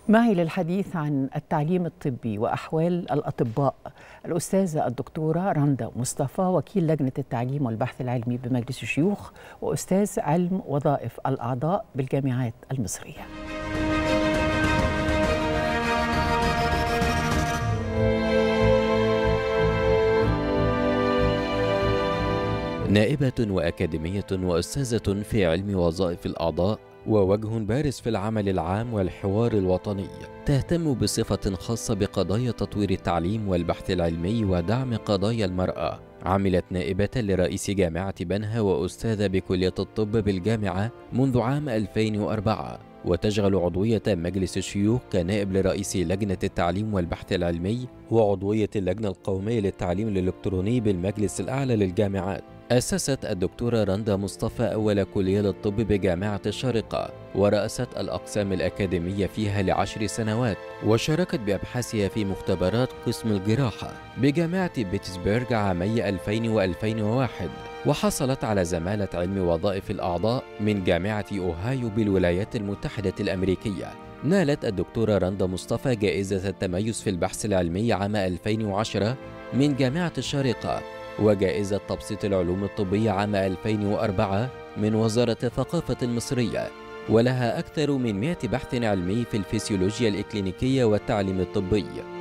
معي للحديث عن التعليم الطبي وأحوال الأطباء الأستاذة الدكتورة رندا مصطفى، وكيل لجنة التعليم والبحث العلمي بمجلس الشيوخ وأستاذ علم وظائف الأعضاء بالجامعات المصرية. نائبة وأكاديمية وأستاذة في علم وظائف الأعضاء، ووجه بارز في العمل العام والحوار الوطني، تهتم بصفة خاصة بقضايا تطوير التعليم والبحث العلمي ودعم قضايا المرأة. عملت نائبة لرئيس جامعة بنها وأستاذة بكلية الطب بالجامعة منذ عام 2004، وتشغل عضوية مجلس الشيوخ كنائب لرئيس لجنة التعليم والبحث العلمي وعضوية اللجنة القومية للتعليم الإلكتروني بالمجلس الأعلى للجامعات. أسست الدكتورة رندا مصطفى أول كلية للطب بجامعة الشارقة، ورأست الأقسام الأكاديمية فيها ل10 سنوات، وشاركت بأبحاثها في مختبرات قسم الجراحة بجامعة بيتسبرغ عامي 2000 و2001، وحصلت على زمالة علم وظائف الأعضاء من جامعة أوهايو بالولايات المتحدة الأمريكية. نالت الدكتورة رندا مصطفى جائزة التميز في البحث العلمي عام 2010 من جامعة الشارقة، وجائزة تبسيط العلوم الطبية عام 2004 من وزارة الثقافة المصرية، ولها أكثر من 100 بحث علمي في الفسيولوجيا الإكلينيكية والتعليم الطبي.